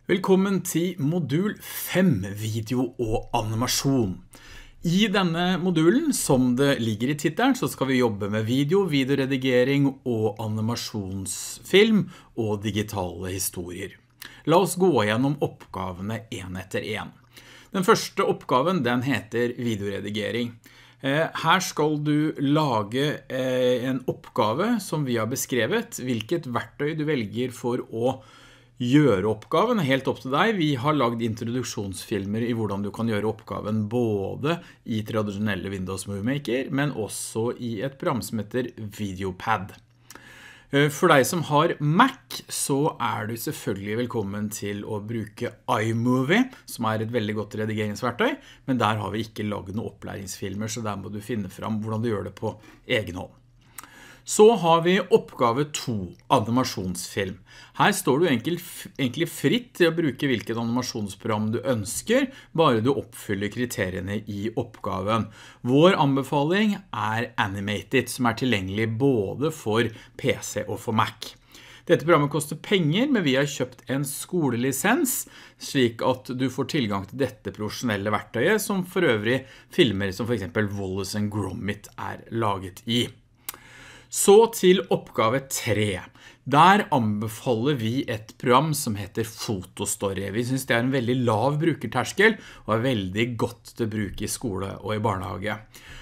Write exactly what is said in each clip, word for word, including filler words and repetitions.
Velkommen til modul fem, video og animasjon. I denne modulen, som det ligger i titelen, så skal vi jobbe med video, videoredigering og animasjonsfilm og digitale historier. La oss gå gjennom oppgavene en etter en. Den første oppgaven, den heter videoredigering. Her skal du lage en oppgave som vi har beskrevet, hvilket verktøy du velger for å gjøre oppgaven er helt opp til deg. Vi har lagd introduksjonsfilmer i hvordan du kan gjøre oppgaven både i tradisjonelle Windows Movie Maker, men også i et program som heter Videopad. For deg som har Mac, så er du selvfølgelig velkommen til å bruke iMovie, som er et veldig godt redigeringsverktøy, men der har vi ikke laget noen opplæringsfilmer, så der må du finne frem hvordan du gjør det på egen hånd. Så har vi oppgave to, animasjonsfilm. Her står du egentlig fritt til å bruke hvilket animasjonsprogram du ønsker, bare du oppfyller kriteriene i oppgaven. Vår anbefaling er Animated, som er tilgjengelig både for P C og for Mac. Dette programmet koster penger, men vi har kjøpt en skolelisens, slik at du får tilgang til dette profesjonelle verktøyet, som for øvrig filmer som for eksempel Wallace and Gromit er laget i. Så til oppgave tre. Der anbefaler vi et program som heter Fotostory. Vi synes det er en veldig lav brukerterskel og er veldig godt til bruk i skole og i barnehage.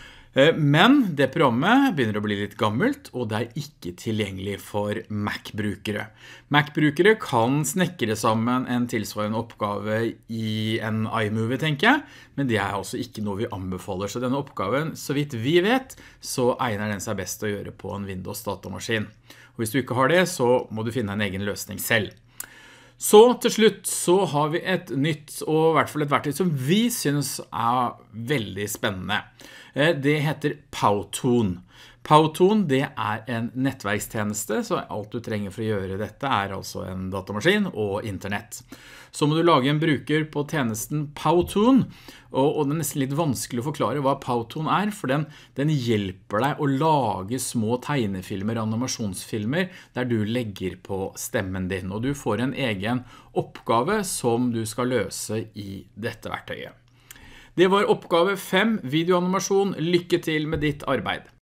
Men det programmet begynner å bli litt gammelt, og det er ikke tilgjengelig for Mac-brukere. Mac-brukere kan snekre sammen en tilsvarende oppgave i en iMovie, tenker jeg, men det er altså ikke noe vi anbefaler. Så denne oppgaven, så vidt vi vet, så egner den seg best å gjøre på en Windows-datamaskin. Og hvis du ikke har det, så må du finne en egen løsning selv. Så til slutt så har vi et nytt og i hvert fall et verktøy som vi synes er veldig spennende. Det heter Powtoon. Powtoon, det er en nettverkstjeneste, så alt du trenger for å gjøre dette er altså en datamaskin og internett. Så må du lage en bruker på tjenesten Powtoon, og, og det er nesten litt vanskelig å forklare hva Powtoon er, for den, den hjelper deg å lage små tegnefilmer, animasjonsfilmer, der du legger på stemmen din, og du får en egen oppgave som du skal løse i dette verktøyet. Det var oppgave fem, videoanimasjon. Lykke til med ditt arbeid!